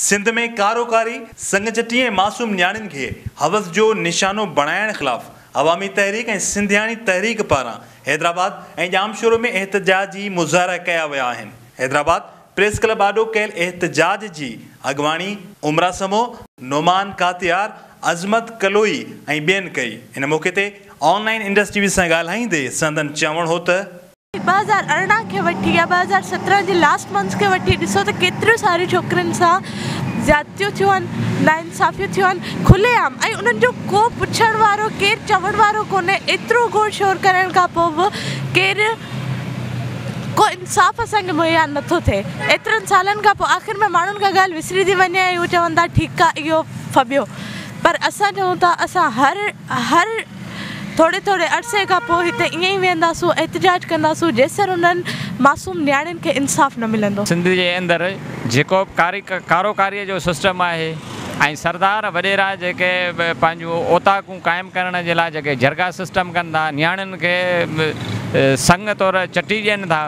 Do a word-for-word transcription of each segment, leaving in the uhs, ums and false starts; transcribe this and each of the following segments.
सिंध में कारोकारी संगचटी ऐं मासूम न्याणियुनि खे हवस जो निशानो बणाइण ख़िलाफ़ अवामी तहरीक ऐं सिंधियानी तहरीक पारां हैदराबाद ऐं जामशोरो में एहतजाजी मुज़ाहरा कया विया आहिनि। हैदराबाद प्रेस क्लब आॾो कयल एहतजाज जी अॻवाणी उमरा समो, नोमान कातियार, अज़मत कलोई ऐं ॿियनि कई। इन मौक़े ते ऑनलाइन इंडस्ट्री सां ॻाल्हाईंदे संदन चवण हो त ॿ हज़ार अरिड़हं के वठी या ॿ हज़ार सत्रहं जे लास्ट मंथ के वठी ॾिसो त केतिरियूं सारियूं छोकिरियुनि सां ज़्यादतियूं थियूं आहिनि, नाइंसाफ़ियूं थियूं आहिनि खुलेआम, ऐं उन्हनि जो को पुछण वारो केरु चवण वारो कोन्हे। एतिरो घोर शोर करण खां पोइ बि केरु को इंसाफ़ असांखे मुहैया नथो थिए। एतिरनि सालनि खां पोइ आख़िर में माण्हुनि खां ॻाल्हि विसरी थी वञे ऐं उहे चवनि था ठीकु आहे इहो फबियो, पर असां चऊं था असां हर हर थोड़े थोड़े अरसे का पोइ हिते ईअं ई वेंदासूं, एहतजाज कंदासूं जेसर उन्हनि मासूम न्याणियुनि खे इंसाफ़ न मिलंदो। सिंध जे अंदरि जेको कारी कारोकारीअ जो सिस्टम आहे ऐं सरदार वॾेरा जेके पंहिंजूं ओताकूं क़ाइमु करण जे लाइ जेके जरगा सिस्टम कनि था, न्याणियुनि खे संग तौरु चटी ॾियनि था,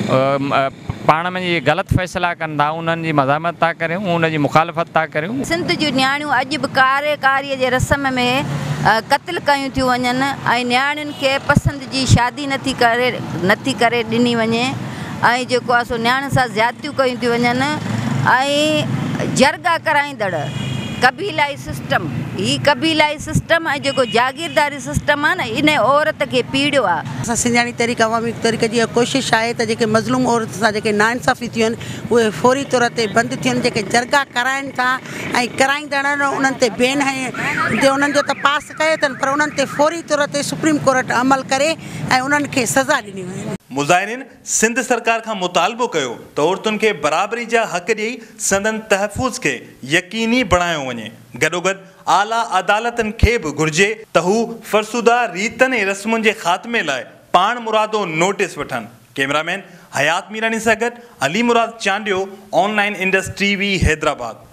पाण में ये ग़लति फ़ैसिला कनि था, उन्हनि जी मज़ामत था करियूं, उनजी मुखालफ़त था करियूं। सिंध जूं न्याणियूं अॼु बि कारेकारीअ जे रस्म में क़त्ल कयूं थियूं वञनि ऐं न्याणियुनि खे पसंदि जी शादी नथी करे नथी करे ॾिनी वञे ऐं जेको आहे सो न्याणियुनि सां ज़्यादतियूं कयूं थियूं वञनि ऐं जरगा कराईंदड़ कबीलाई सिस्टम, ही कबीलाई सिस्टम ऐं जेको जागीरदारी सिस्टम आहे न, इन औरत खे पीड़ियो आहे। असां सिंधियानी तहरीक अवामी तहरीक जी कोशिशि आहे त जेके मज़लूम औरत सां जेके नाइंसाफ़ी थियूं आहिनि उहे फौरी तौर ते बंदि थियनि। जेके जरगा कराइनि था ऐं कराईंदड़ उन्हनि ते बेन ऐं उन्हनि जो तपास कयो अथनि, पर उन्हनि ते फौरी तौर ते सुप्रीम कोर्ट अमल करे ऐं उन्हनि खे सज़ा ॾिनी वञे। मुज़ाहिरीन सिंध सरकार खां मुतालबो कयो त औरतुनि खे बराबरी जा हक़ ॾेई संदन तहफ़ुज़ खे यकीनी बणायो वञे। गॾोगॾु आला अदालतनि खे बि घुर्जे त हू फ़रसुदा रीतनि ऐं रस्मुनि जे ख़ात्मे लाइ पाण मुरादो नोटिस वठनि। कैमरामैन हयात मीरानी सां गॾु अली मुराद चांडियो, ऑनलाइन इंडस्ट्री वी हैदराबाद।